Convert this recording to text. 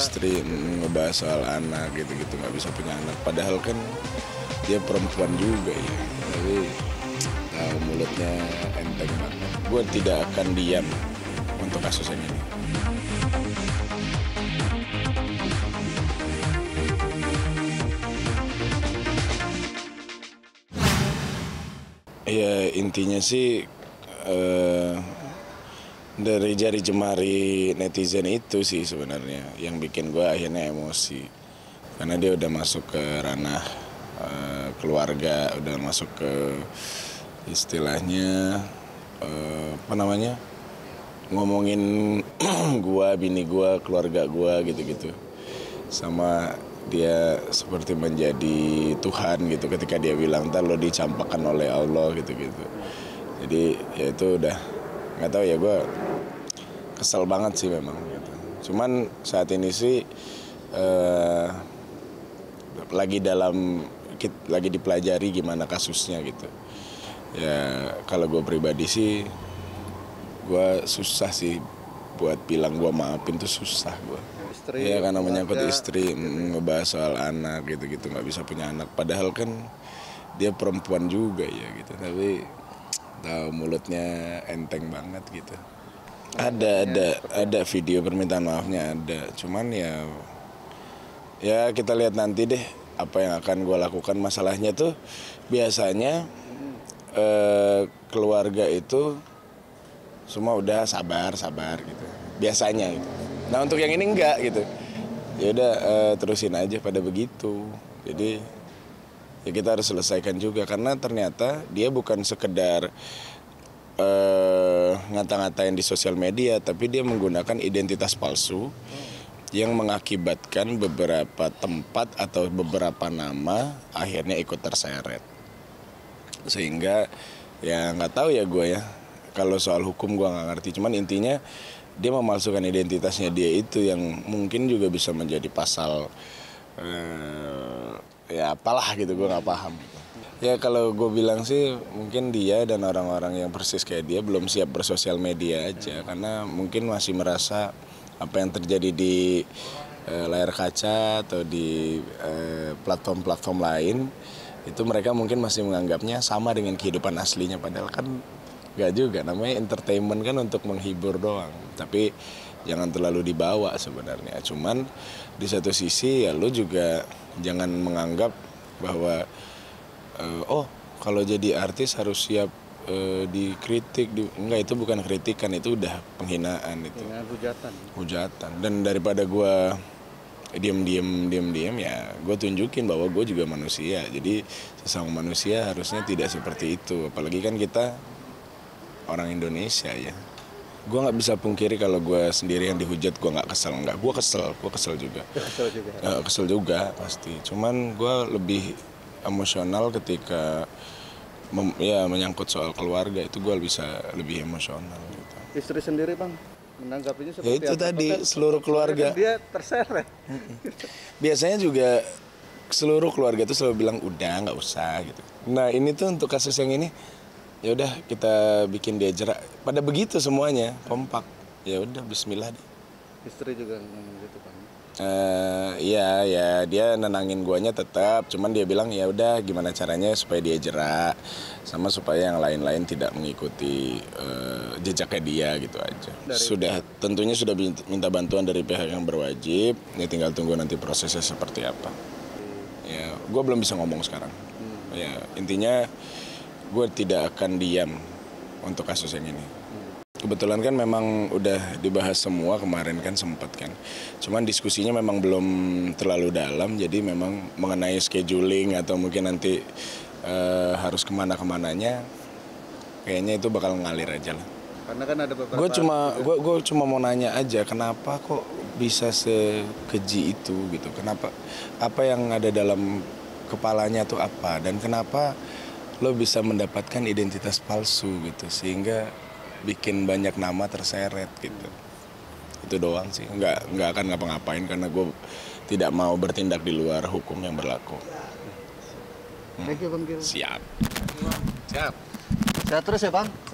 istri, ngebahas soal anak gitu-gitu, nggak bisa punya anak. Padahal kan dia perempuan juga ya, tapi mulutnya enteng banget. Gue tidak akan diam untuk kasus yang ini. Ya intinya sih dari jari jemari netizen itu sih sebenarnya yang bikin gue akhirnya emosi. Karena dia udah masuk ke ranah keluarga, udah masuk ke istilahnya ngomongin gua, bini gua, keluarga gua gitu-gitu. Sama dia seperti menjadi Tuhan gitu ketika dia bilang ntar lo dicampakkan oleh Allah gitu-gitu. Jadi ya itu udah nggak tahu ya, gua kesel banget sih memang gitu. Cuman saat ini sih lagi dipelajari gimana kasusnya gitu. Ya kalau gue pribadi sih, gue susah sih buat bilang gue maafin tuh susah gue. Ya karena menyangkut istri, ngebahas soal anak gitu-gitu, nggak bisa punya anak. Padahal kan dia perempuan juga ya gitu, tapi tahu mulutnya enteng banget gitu. Ada video permintaan maafnya ada, cuman ya kita lihat nanti deh apa yang akan gue lakukan. Masalahnya tuh biasanya keluarga itu semua udah sabar gitu biasanya gitu. Nah untuk yang ini enggak gitu, ya udah terusin aja pada begitu. Jadi ya kita harus selesaikan juga, karena ternyata dia bukan sekedar ngata-ngatain di sosial media, tapi dia menggunakan identitas palsu yang mengakibatkan beberapa tempat atau beberapa nama akhirnya ikut terseret. Sehingga ya nggak tahu ya gue ya, kalau soal hukum gue nggak ngerti. Cuman intinya dia memalsukan identitasnya dia itu yang mungkin juga bisa menjadi pasal ya apalah gitu, gue nggak paham. Ya kalau gue bilang sih mungkin dia dan orang-orang yang persis kayak dia belum siap bersosial media aja, karena mungkin masih merasa apa yang terjadi di layar kaca atau di platform-platform lain itu mereka mungkin masih menganggapnya sama dengan kehidupan aslinya, padahal kan nggak juga. Namanya entertainment kan untuk menghibur doang, tapi jangan terlalu dibawa sebenarnya. Cuman di satu sisi ya lu juga jangan menganggap bahwa oh kalau jadi artis harus siap dikritik. Enggak, itu bukan kritikan, itu udah penghinaan itu. Hujatan. Dan daripada gue diam ya gue tunjukin bahwa gue juga manusia. Jadi sesama manusia harusnya tidak seperti itu. Apalagi kan kita orang Indonesia ya. Gue nggak bisa pungkiri kalau gue sendiri yang dihujat gue nggak kesel. Enggak, gue kesel juga. Kesel juga pasti. Cuman gue lebih emosional ketika menyangkut soal keluarga, itu gue bisa lebih emosional gitu. Istri sendiri bang menanggapinya seperti ya itu tadi seluruh keluarga dia terseret. Biasanya juga seluruh keluarga itu selalu bilang udah nggak usah gitu. Nah ini tuh untuk kasus yang ini ya udah kita bikin dia jerak, pada begitu semuanya kompak. Ya udah bismillah deh. Istri juga ngomong gitu bang. Iya dia nenangin guanya tetap, cuman dia bilang ya udah gimana caranya supaya dia jerak sama supaya yang lain-lain tidak mengikuti jejaknya dia gitu aja. Tentunya sudah minta bantuan dari pihak yang berwajib, ya tinggal tunggu nanti prosesnya seperti apa. Ya gue belum bisa ngomong sekarang. Ya intinya gue tidak akan diam untuk kasus yang ini. Kebetulan kan memang udah dibahas semua kemarin kan, sempat kan. Cuman diskusinya memang belum terlalu dalam, jadi memang mengenai scheduling atau mungkin nanti harus kemana-kemananya, kayaknya itu bakal ngalir aja lah. Karena kan ada beberapa. Gue cuma mau nanya aja, kenapa kok bisa sekeji itu gitu? Kenapa? Apa yang ada dalam kepalanya tuh apa? Dan kenapa lo bisa mendapatkan identitas palsu gitu sehingga bikin banyak nama terseret gitu. Itu doang sih, nggak akan ngapa-ngapain karena gue tidak mau bertindak di luar hukum yang berlaku. Thank you Bang Gil. Siap. Sehat terus ya Bang.